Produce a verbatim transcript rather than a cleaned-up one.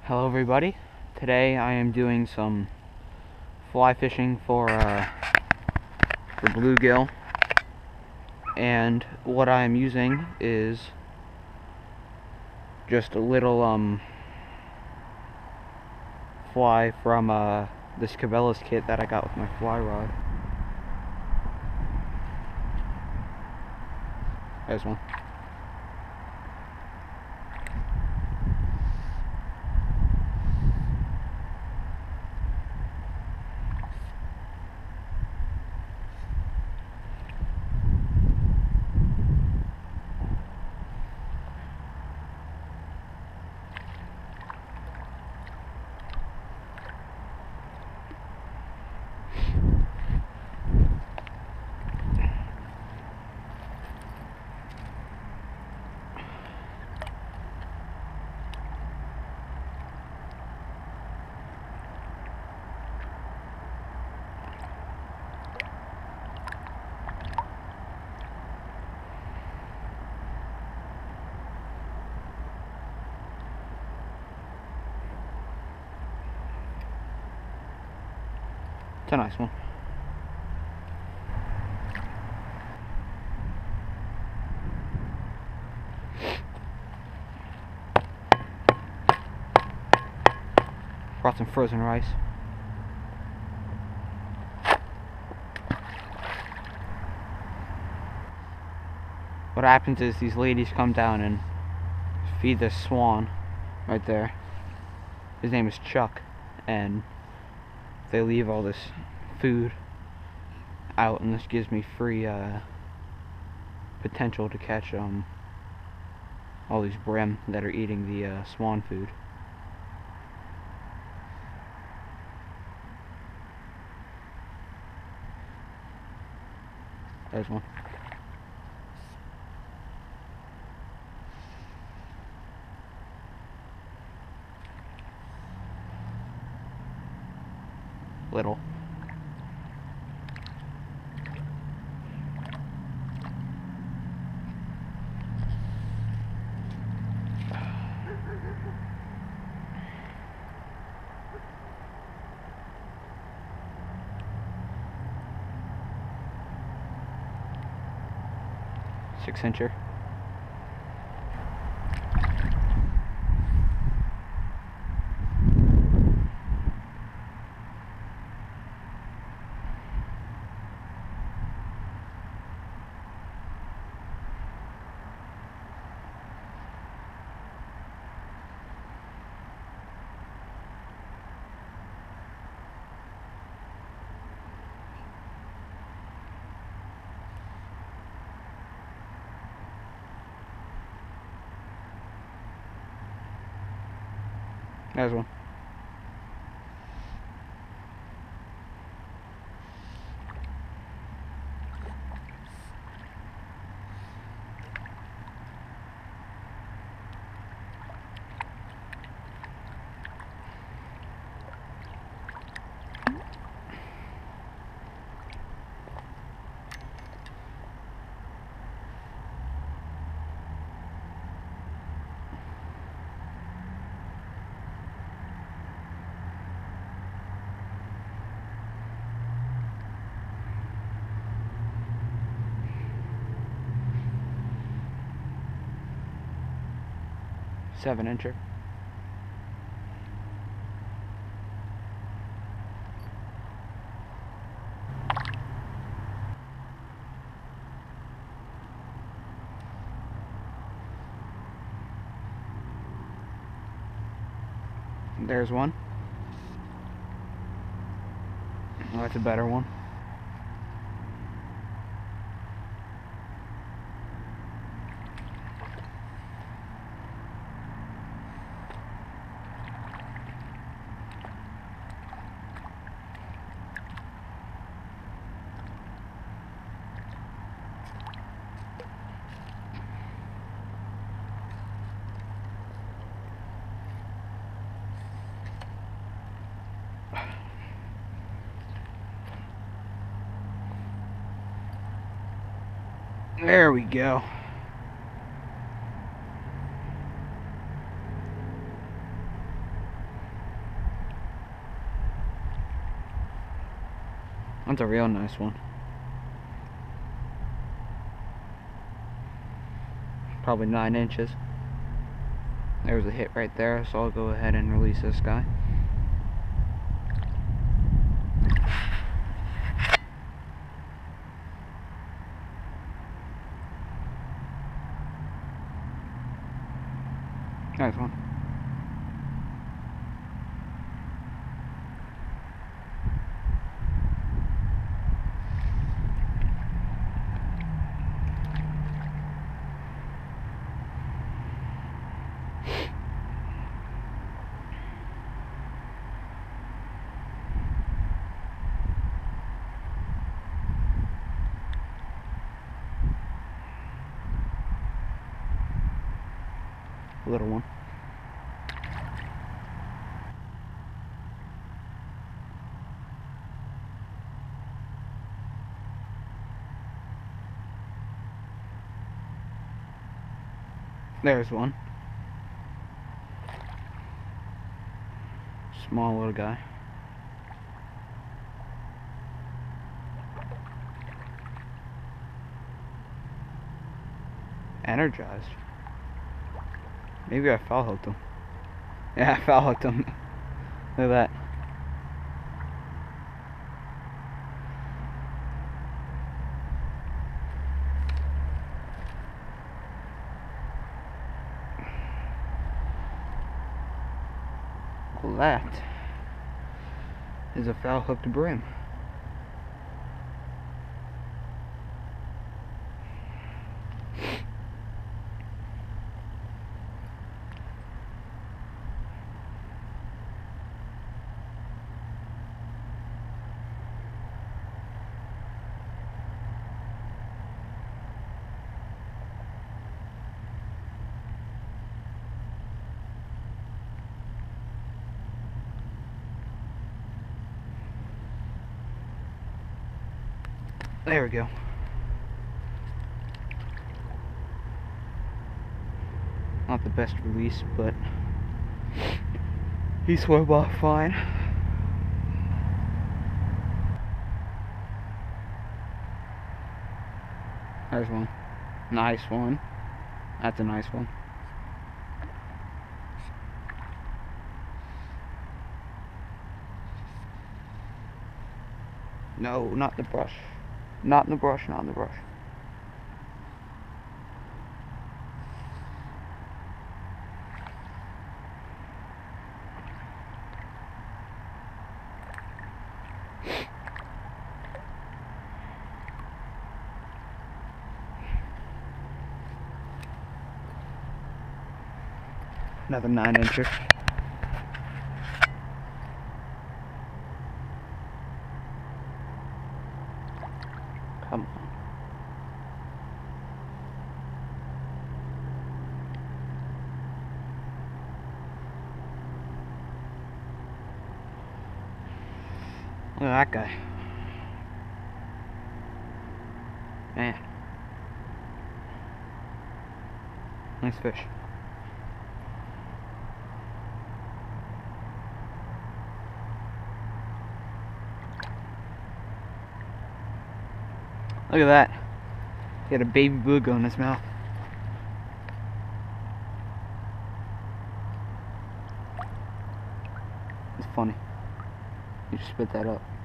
Hello everybody. Today I am doing some fly fishing for uh, for bluegill, and what I am using is just a little um fly from uh, this Cabela's kit that I got with my fly rod. There's one. It's a nice one. Brought some frozen rice. What happens is these ladies come down and feed this swan right there. His name is Chuck, and they leave all this food out, and this gives me free uh, potential to catch um all these brim that are eating the uh, swan food. There's one. Little. Six incher. There's one. Seven incher. There's one. Oh, that's a better one. There we go. That's a real nice one. Probably nine inches. There's a hit right there, so I'll go ahead and release this guy. Nice one. Little one. There's one. Small little guy. Energized. Maybe I foul hooked him. Yeah, I foul hooked him. Look at that. Well, that is a foul hooked brim. There we go. Not the best release, but he swam off fine. There's one. Nice one. That's a nice one. No, not in the brush. Not in the brush, not in the brush. Another nine incher. Come on. Look at that guy. Man. Nice fish. Look at that. He had a baby bluegill in his mouth. It's funny. You just spit that up.